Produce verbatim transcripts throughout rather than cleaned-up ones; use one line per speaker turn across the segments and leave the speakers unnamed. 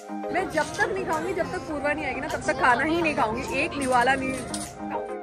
मैं जब तक नहीं खाऊंगी, जब तक पूर्वा नहीं आएगी ना, तब तक खाना ही नहीं खाऊंगी। एक निवाला नहीं खाऊंगी।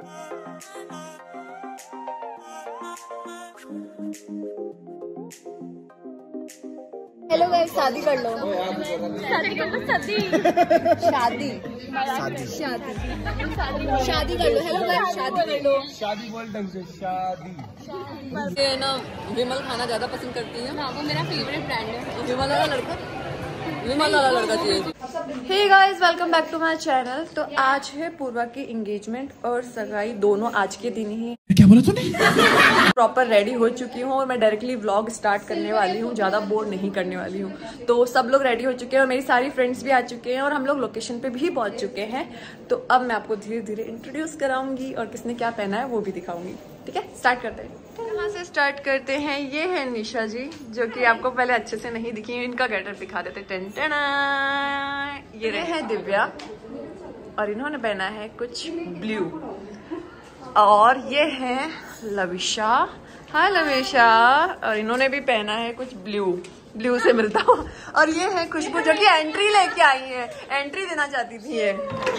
हेलो गाइस, शादी कर लो। शादी कर लो। शादी शादी शादी शादी शादी कर लो। हेलो गाइस, शादी कर लो।
शादी बोल ढंग से, शादी।
ये ना विमल खाना ज्यादा पसंद करती है। हाँ, वो मेरा फेवरेट ब्रांड है। विमल वाला लड़का, विमल वाला लड़का चाहिए। Hey guys, welcome back to my channel. तो आज है पूर्वा की एंगेजमेंट और सगाई, दोनों आज के दिन ही।
क्या बोला तूने?
प्रॉपर रेडी हो चुकी हूँ और मैं डायरेक्टली व्लॉग स्टार्ट करने वाली हूँ, ज्यादा बोर नहीं करने वाली हूँ। तो सब लोग रेडी हो चुके हैं और मेरी सारी फ्रेंड्स भी आ चुके हैं और हम लोग लोकेशन पे भी पहुंच चुके हैं। तो अब मैं आपको धीरे धीरे इंट्रोड्यूस कराऊंगी और किसने क्या पहना है वो भी दिखाऊंगी। ठीक है, स्टार्ट करते हैं। यहाँ से स्टार्ट करते हैं। ये है निशा जी, जो कि आपको पहले अच्छे से नहीं दिखी, इनका गेटअप दिखा देते। टेंटना। ये है दिव्या और इन्होंने पहना है कुछ ब्लू। और ये है लविशा। हाँ लविशा, और इन्होंने भी पहना है कुछ ब्लू, ब्लू से मिलता हुआ। और ये है खुशबू, जो कि एंट्री लेके आई है, एंट्री देना चाहती थी ये।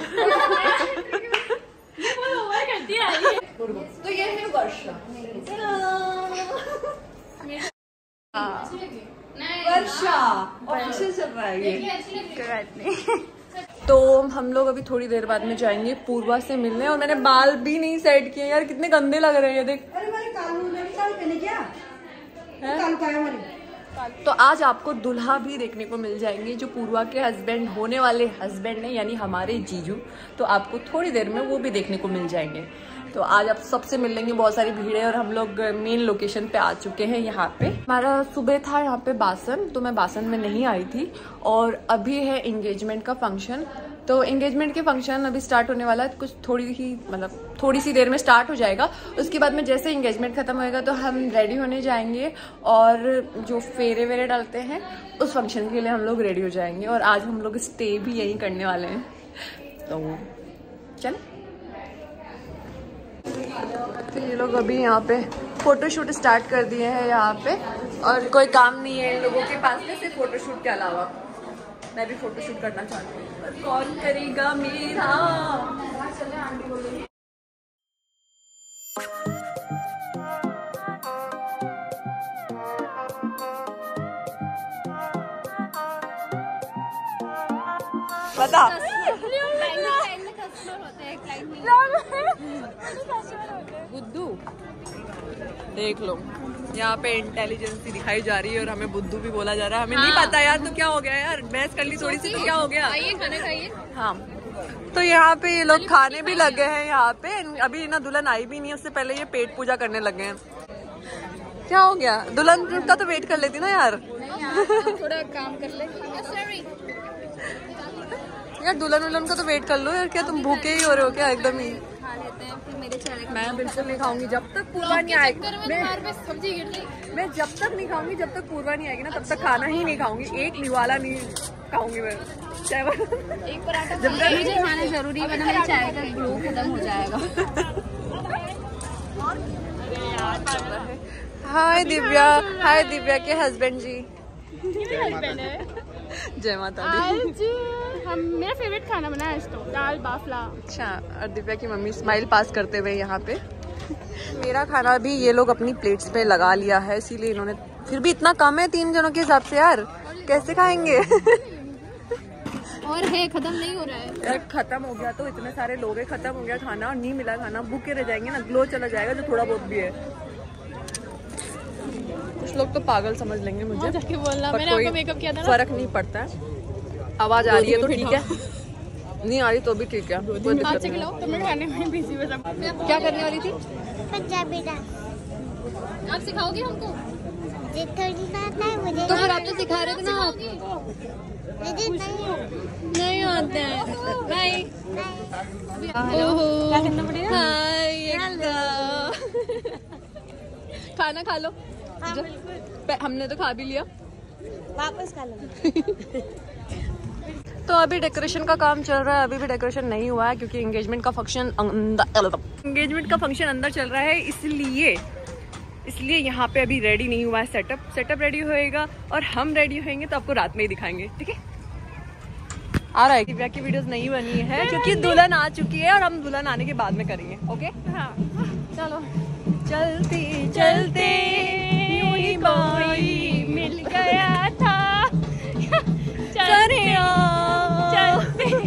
तो ये है वर्षा। वर्षा ऑफिशियल चल रहा है ये। तो हम लोग अभी थोड़ी देर बाद में जाएंगे पूर्वा से मिलने। और मैंने बाल भी नहीं सेट किए यार, कितने गंदे लग रहे हैं, देख। तो आज आपको दुल्हा भी देखने को मिल जाएंगे, जो पूर्वा के हस्बैंड होने वाले हस्बैंड है, यानी हमारे जीजू। तो आपको थोड़ी देर में वो भी देखने को मिल जाएंगे। तो आज आप सबसे मिल लेंगे, बहुत सारी भीड़ है और हम लोग मेन लोकेशन पे आ चुके हैं। यहाँ पे हमारा सुबह था यहाँ पे बासन, तो मैं बासन में नहीं आई थी। और अभी है एंगेजमेंट का फंक्शन। तो एंगेजमेंट के फंक्शन अभी स्टार्ट होने वाला है, कुछ थोड़ी ही मतलब थोड़ी सी देर में स्टार्ट हो जाएगा। उसके बाद में जैसे एंगेजमेंट खत्म होएगा तो हम रेडी होने जाएंगे और जो फेरे वेरे डालते हैं उस फंक्शन के लिए हम लोग रेडी हो जाएंगे। और आज हम लोग स्टे भी यहीं करने वाले हैं। तो चल, तो ये लोग अभी यहाँ पे फोटोशूट स्टार्ट कर दिए हैं यहाँ पे। और कोई काम नहीं है इन लोगों के पास में सिर्फ फोटोशूट के अलावा। मैं भी फोटोशूट करना चाहती हूँ, पर कौन करेगा मेरा। बता। बुद्धू देख लो, यहाँ पे इंटेलिजेंसी दिखाई जा रही है और हमें बुद्धू भी बोला जा रहा है। हमें हाँ। नहीं पता यार, तो क्या हो गया यार, बहस कर ली थोड़ी सी तो क्या हो गया। आइए खाना खाइए। हाँ, तो यहाँ पे ये लोग खाने भी लगे हैं। यहाँ पे अभी ना दुल्हन आई भी नहीं है, उससे पहले ये पेट पूजा करने लगे हैं। क्या हो गया, दुल्हन का तो वेट कर लेती ना यार। थोड़ा काम कर ले यार, दुल्हन दुल्हन का तो वेट कर लो यार। क्या तुम भूखे ही हो रहे हो क्या एकदम ही? मैं बिल्कुल नहीं खाऊंगी जब तक पूर्वा नहीं आएगी। मैं सब्जी मैं जब तक नहीं खाऊंगी, जब तक पूर्वा नहीं आएगी ना, तब तक खाना ही नहीं खाऊंगी। एक निवाला नहीं खाऊंगी मैं। एक पराठा जब तक मुझे खाना जरूरी है, वरना मेरी चाय का ग्लो खत्म हो जाएगा। हाय दिव्या, हाय दिव्या के हस्बैंड जी।
हस्बैंड है।
जय माता दी।
हम मेरा फेवरेट खाना बना है तो दाल बाफला।
अच्छा, और दिव्या की मम्मी स्माइल पास करते हुए यहाँ पे। मेरा खाना भी ये लोग अपनी प्लेट्स पे लगा लिया है, इसीलिए इन्होंने, फिर भी इतना कम है तीन जनों के हिसाब से यार, कैसे खाएंगे।
और है, खत्म नहीं हो रहा है
यार। खत्म हो गया तो इतने सारे लोग हैं, खत्म हो गया खाना और नहीं मिला खाना, भूखे रह जाएंगे ना, ग्लो चला जाएगा जो थोड़ा बहुत भी है। कुछ लोग तो पागल समझ लेंगे मुझे,
जाके बोलना मैंने आपको मेकअप किया था ना।
फर्क नहीं पड़ता है। आवाज आ रही है तो ठीक है, नहीं आ रही तो भी ठीक है, कोई दिक्कत नहीं।
तो मैं खाने में बिजी हूं। सब
क्या करने वाली थी?
पंजाबी डांस।
आप सिखाओगे हमको?
मुझे थोड़ी ना आता है मुझे।
तो फिर आप तो सिखा रहे थे ना। आप
मुझे नहीं
नहीं आते हैं। बाय। ओहो, क्या करना पड़ेगा? हाय, खाना खा लो। हमने तो खा भी लिया,
वापस खा लो।
तो अभी डेकोरेशन का काम चल रहा है, अभी भी डेकोरेशन नहीं हुआ है क्योंकि एंगेजमेंट का फंक्शन एंगेजमेंट का फंक्शन अंदर चल रहा है, इसलिए इसलिए यहाँ पे अभी रेडी नहीं हुआ है सेटअप। सेटअप रेडी होएगा और हम रेडी होएंगे तो आपको रात में ही दिखाएंगे, ठीक है। आ रहा है। दिव्या की वीडियोस नहीं बनी है क्योंकि दुल्हन आ चुकी है और हम दुल्हन आने के बाद में करेंगे। ओके हाँ चलो। चलते चलते यूं ही कोई मिल गया था चलते चलते।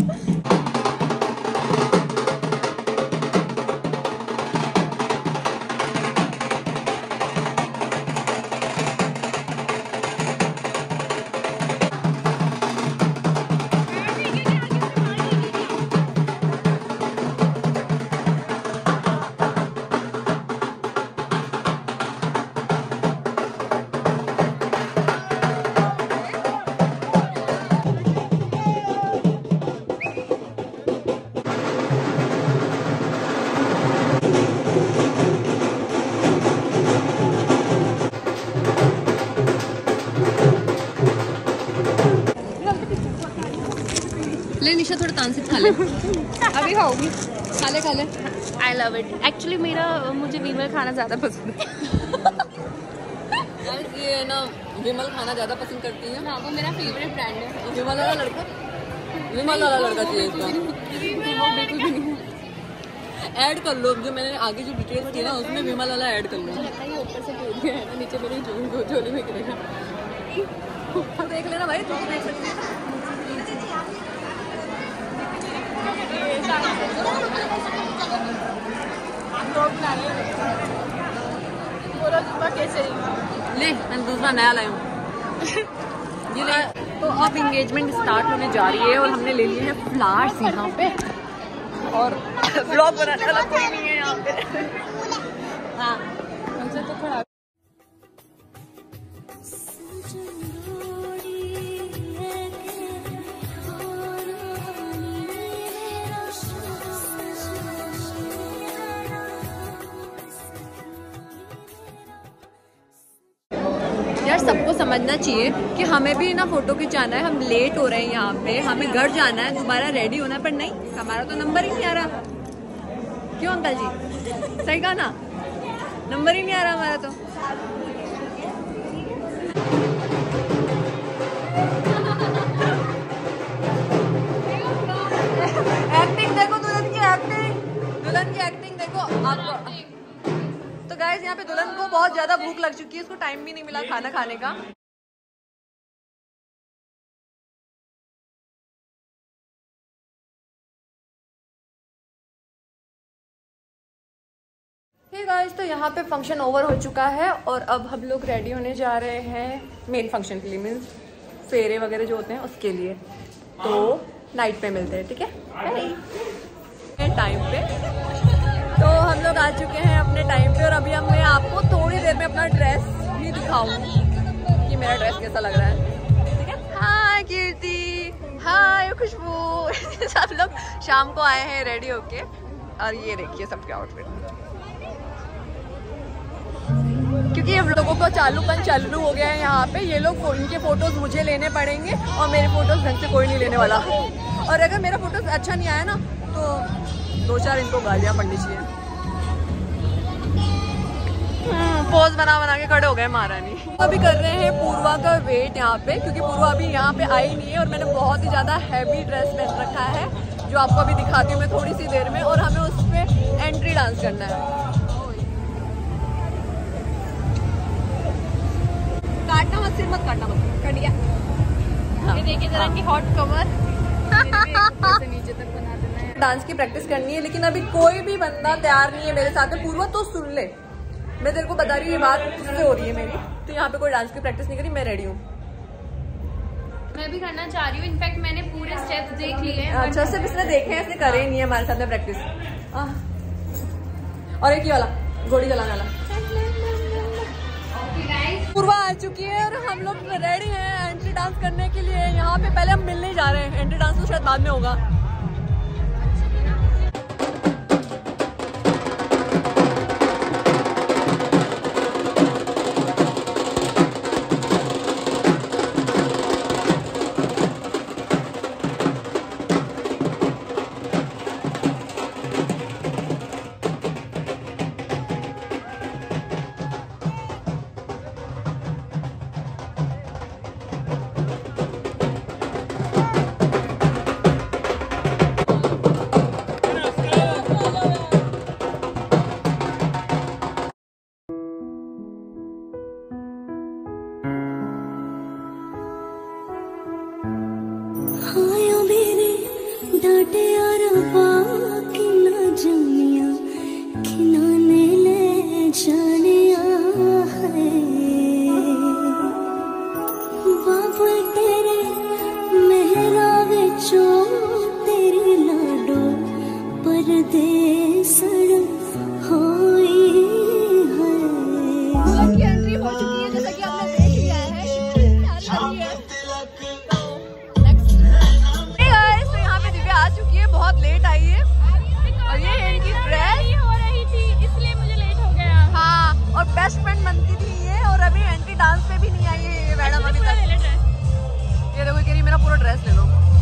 ले निशा थोड़ा तानसेन खा ले। अभी खाओगी? खा ले खा ले।
I love it. एक्चुअली मेरा मुझे विमल खाना ज़्यादा पसंद है।
ये ना विमल खाना ज़्यादा पसंद करती है।
हाँ वो मेरा फेवरेट ब्रांड है।
विमल वाला लड़का विमल वाला लड़का चाहिए इसका।
वो बिल्कुल भी नहीं।
ऐड कर लो, जो मैंने आगे जो डिटेल्स की ना उसमें विमल वाला ऐड कर लो।
लगता है ये ऊपर से कूद गया है ना, नीचे मेरी जो झोली में गिरेगा।
देख लेना भाई, तुम देख सकती हो। ले मैं दूसरा नया लाई हूँ। ये ले। तो अब इंगेजमेंट स्टार्ट होने जा रही है और हमने ले लिए हैं फ्लावर्स यहाँ पे और व्लॉग बनाने वाला कोई नहीं है यहाँ पे। हाँ मुझे तो खड़ा यार, सबको समझना चाहिए कि हमें भी ना फोटो खिंचाना है। हम लेट हो रहे हैं यहाँ पे, हमें घर जाना है, दोबारा रेडी होना है, पर नहीं हमारा तो नंबर ही नहीं आ रहा। क्यों अंकल जी? सही कहा ना, नंबर ही नहीं आ रहा हमारा तो। एक्टिंग देखो दुल्हन की, एक्टिंग दुल्हन की एक्टिंग देखो आपको। तो गाइस यहाँ पे दुल्हन को बहुत ज्यादा भूख लग चुकी है, उसको टाइम भी नहीं मिला खाना खाने का। हे गाइस, तो यहाँ पे फंक्शन ओवर हो चुका है और अब हम लोग रेडी होने जा रहे हैं मेन फंक्शन के लिए, मीन्स फेरे वगैरह जो होते हैं उसके लिए। तो नाइट पे मिलते हैं, ठीक है टाइम पे। तो हम लोग आ चुके हैं अपने टाइम पे और अभी हम मैं आपको थोड़ी देर में अपना ड्रेस भी दिखाऊंगी कि मेरा ड्रेस कैसा लग रहा है, ठीक है। हाय कीर्ति, हाय खुशबू। सब लोग शाम को आए हैं रेडी होके और ये देखिए सबके आउटफिट। क्योंकि ये लोगों को चालूपन चालू हो गया है यहाँ पे, ये लोग इनके फोटोज मुझे लेने पड़ेंगे और मेरे फोटोज ढंग से कोई नहीं लेने वाला। और अगर मेरा फोटोज अच्छा नहीं आया ना तो दो चार इनको गालियाँ पड़नी चाहिए। पोज बना बना के खड़े हो गए महारानी। अभी कर रहे हैं पूर्वा का वेट यहाँ पे, क्योंकि पूर्वा अभी यहाँ पे आई नहीं है और मैंने बहुत ही ज्यादा हैवी ड्रेस पहन रखा है जो आपको अभी दिखाती हूँ मैं थोड़ी सी देर में, और हमें उस पर एंट्री डांस करना है। काटना मत, सिर मत काटना मत, कट गया।
ये देखिए जरा की हॉट कवर नीचे तक बना देना है।
डांस की प्रैक्टिस करनी है, लेकिन अभी कोई भी बंदा तैयार नहीं है मेरे साथ में। पूर्वा तो सुन ले, मैं तेरे को बता रही हूँ ये बात किससे हो रही है मेरी। तो यहाँ पे कोई डांस की प्रैक्टिस नहीं करी, मैं रेडी हूँ।
मैं भी करना चाह रही हूँ, इनफैक्ट मैंने पूरे स्टेप्स देख लिए हैं।
अच्छा, सिर्फ इसने देखे हैं, इसने करे ही नहीं है हमारे साथ में प्रैक्टिस। और एक ही वाला घोड़ी चलाने वाला। पूर्वा आ चुकी है और हम लोग रेडी हैं एंट्री डांस करने के लिए। यहाँ पे पहले हम मिलने जा रहे हैं, एंट्री डांस तो शायद बाद में होगा।
हाया मेरे डाटे यार कि ना जानिया किना ने ले जानिया है बाबा तेरे मेहरा विचो तेरे लाडो परदेसड़ होई है।
की एंट्री हो चुकी है जैसा कि आपने देख लिया है। तो यहाँ पे दिव्या आ चुकी है, बहुत लेट आई है और ये है इनकी ड्रेस
हो रही थी इसलिए मुझे लेट हो गया।
हाँ, और बेस्ट फ्रेंड बनती थी ये, और अभी एंट्री डांस पे भी नहीं आई है ये मैडम अभी तक। ये देखो कह रही मेरा पूरा ड्रेस ले लो।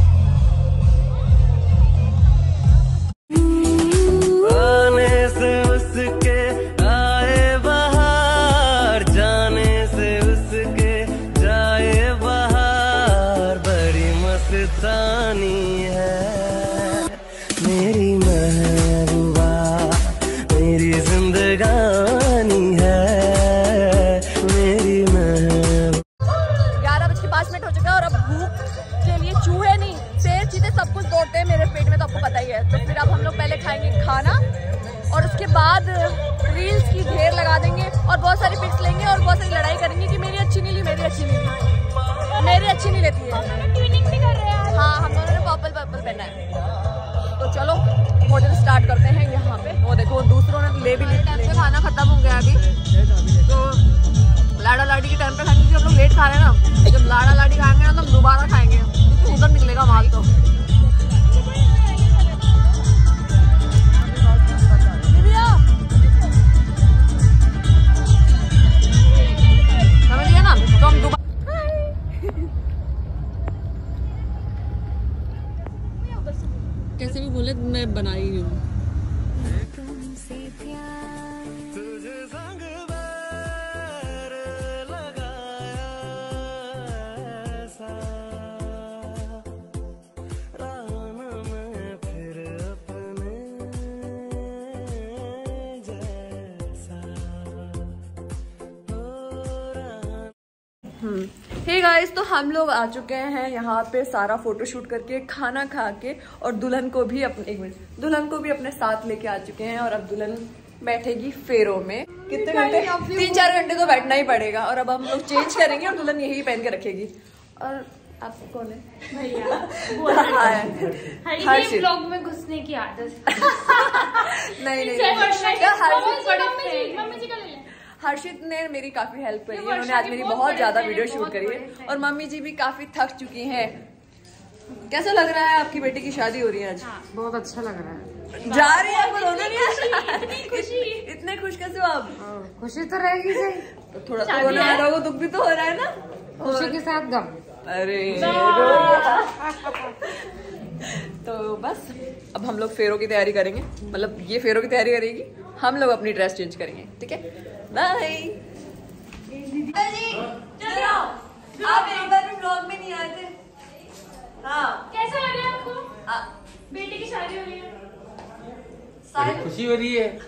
आने से उसके आए बाहर, जाने से उसके जाए बाहर, बड़ी मस्तानी है मेरी महबूबा, मेरी जिंदगानी है मेरी महबूबा।
ग्यारह बज के पाँच मिनट हो चुका है और अब भूख के लिए चूहे नहीं शेर चीते सब कुछ दौड़ते हैं मेरे पेट में, तो आपको पता ही है। तो फिर अब हम लोग पहले खाएंगे खाना और उसके बाद रील्स की ढेर लगा देंगे और बहुत सारी पिक्स लेंगे और बहुत सारी लड़ाई करेंगे कि मेरी अच्छी नहीं ली, मेरी अच्छी नहीं ली, मेरी अच्छी नहीं लेती है।
ट्विनिंग भी कर रहे हैं।
हाँ, हम दोनों ने पर्पल पर्पल पहना है। तो चलो भोजन स्टार्ट करते हैं यहाँ पे। वो देखो दूसरों ने ले भी ली, टाइम पे खाना खत्म हो गया अभी। तो लाड़ा लाड़ी के टाइम पे खाएंगे, हम लोग लेट खा रहे हैं ना, जब लाड़ा लाड़ी खाएंगे ना तो हम दोबारा खाएंगे, उधर निकलेगा माल। तो समझ लिया ना, तो हम दोबारा
कैसे भी बोले मैं बना ही हूँ।
तुझे संग बैर लगाया ऐसा, रान में फिर अपने जैसा हो रहा।
हे गाइस, तो हम लोग आ चुके हैं यहाँ पे सारा फोटो शूट करके, खाना खा के, और दुल्हन को भी अपने एक मिनट दुल्हन को भी अपने साथ लेके आ चुके हैं। और अब दुल्हन बैठेगी फेरों में। कितने घंटे? तीन चार घंटे तो बैठना ही पड़ेगा। और अब हम लोग चेंज करेंगे और दुल्हन यही पहन के रखेगी। और आप कौन है?
भैया
हर्षित।
ब्लॉग में घुसने की आदत।
नहीं नहीं,
मम्मी जी का ले ले।
हर्षित ने मेरी काफी हेल्प करी है, उन्होंने आज मेरी बहुत ज्यादा वीडियो शूट करी है। और मम्मी जी भी काफी थक चुकी हैं। कैसा लग रहा है? आपकी बेटी की शादी हो रही है आज?
बहुत अच्छा लग रहा है।
जा रही है, आपको रोना नहीं आ रहा? इतने खुश कैसे हो आप?
खुशी तो रहेगी सही,
तो थोड़ा तो रोना आ रहा होगा, दुख भी तो हो रहा है ना।
खुशी के साथ गम।
अरे तो बस अब हम लोग फेरों की तैयारी करेंगे, मतलब ये फेरों की तैयारी करेगी, हम लोग अपनी ड्रेस चेंज करेंगे। ठीक है, बाय। आप एक बार भी ब्लॉग में नहीं आए थे। हाँ,
कैसा लग रहा है आपको? बेटी की शादी हो रही है,
बड़ी खुशी हो रही है।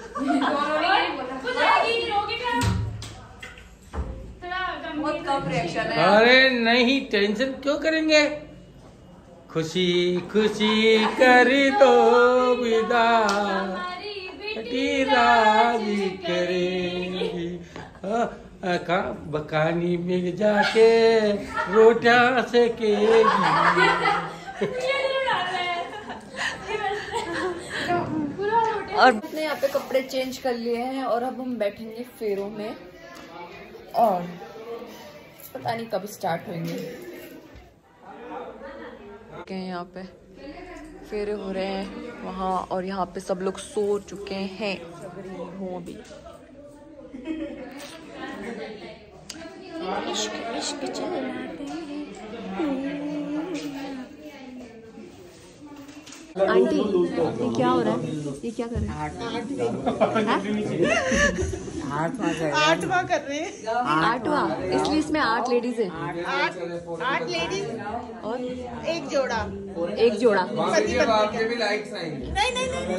बहुत कम रिएक्शन है।
अरे नहीं, टेंशन क्यों करेंगे, खुशी खुशी करी तो विदा बेटी राजी करेगी। का बकानी में जाके रोटियां सेकेगी।
और अपने यहाँ पे कपड़े चेंज कर लिए हैं और अब हम बैठेंगे फेरों में, और पता नहीं कब स्टार्ट होंगे। यहाँ पे फेरे हो रहे हैं वहाँ, और यहाँ पे सब लोग सो चुके हैं। हूँ अभी इश्क इश्क चलाते हैं। आंटी ये क्या हो रहा है? ये क्या कर रहे हैं?
आठवां कर रहे हैं।
आठवां, इसलिए इसमें आठ लेडीज है।
आठ आठ लेडीज
और
एक जोड़ा।
एक जोड़ा।
पति पत्नी भी लाइक्स आएंगे। नहीं नहीं नहीं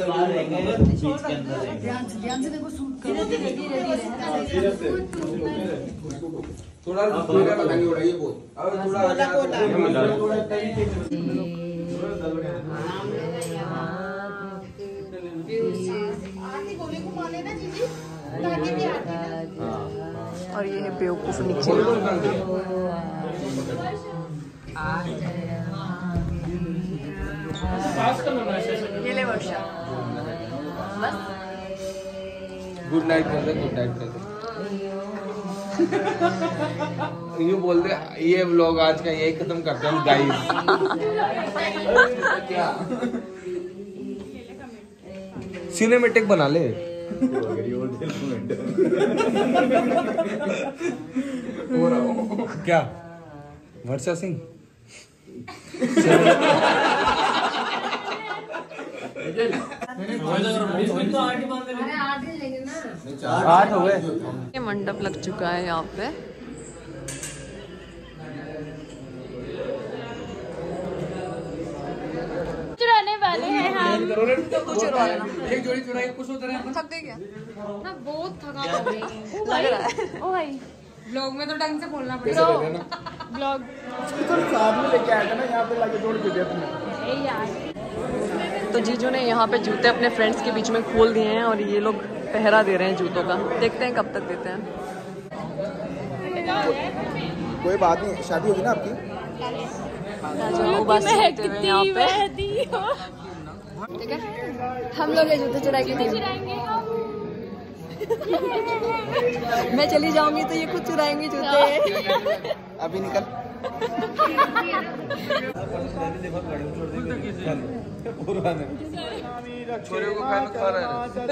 थोड़ा थोड़ा बताएंगे उड़ाइए बहुत थोड़ा
आरती गोले को माने ना जीजी, ताकि भी आरती ना।
और ये है बेवकूफ नीचे। ये ले वर्षा बस।
गुड नाइट कर दे, गुड नाइट कर दे। यूँ बोल दे ये व्लॉग आज का यही खत्म करते हैं गाइस। क्या सिनेमेटिक बना ले। क्या वर्षा सिंह आठ हो गए।
ये मंडप लग चुका है यहाँ पे।
चुराने वाले हैं हम।
एक जोड़ी चुराई कुछ होता है।
थक गई क्या?
ना बहुत थका हो गई।
लग रहा है।
ओ भाई
ब्लॉग में तो ढंग से बोलना पड़ेगा।
ब्लॉग
लेके आया था ना यहाँ पे लाके जोड़ के दिया तुमने।
तो जीजू ने यहाँ पे जूते अपने फ्रेंड्स के बीच में खोल दिए हैं और ये लोग पहरा दे रहे हैं जूतों का। देखते हैं कब तक देते हैं।
कोई बात नहीं, शादी होगी ना आपकी।
उबास लेते हुए यहाँ पे। ठीक है, हम लोग ये जूते चुरा के टीम। मैं चली जाऊंगी तो ये खुद चुराएंगे जूते।
अभी निकल।
छोरे को क्या खा रहा है?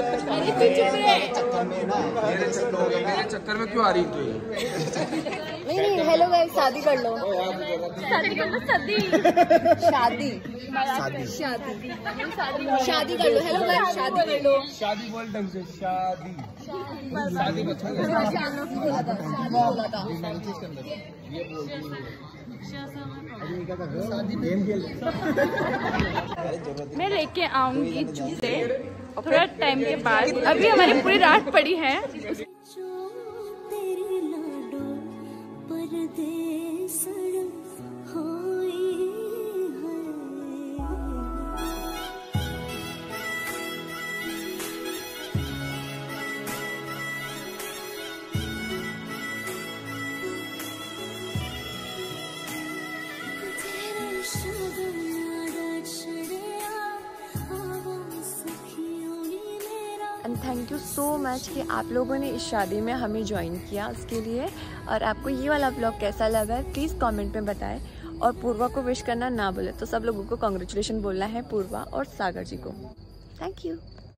मेरे चक्कर में क्यों आ रही तू?
नहीं नहीं, हेलो गाइस, शादी कर लो।
शादी कर लो। शादी
शादी शादी शादी शादी कर लो। हेलो गाइस, शादी कर लो।
शादी बोल ढंग से। शादी शादी बच्चा
बोला था, शादी बोला था।
मैं लेके आऊंगी जूते थोड़ा टाइम के बाद। अभी हमारी पूरी रात पड़ी है।
तेरी लाडो परदेसड़ होई है। तेरे शगन यादा छड़िया आवाज़ सखियों नी मेरा।
And thank you so much कि आप लोगों ने इस शादी में हमें ज्वाइन किया उसके लिए। और आपको ये वाला ब्लॉग कैसा लगा प्लीज़ कमेंट में बताएं। और पूर्वा को विश करना ना भूलें। तो सब लोगों को कॉन्ग्रेचुलेशन बोलना है पूर्वा और सागर जी को। Thank you.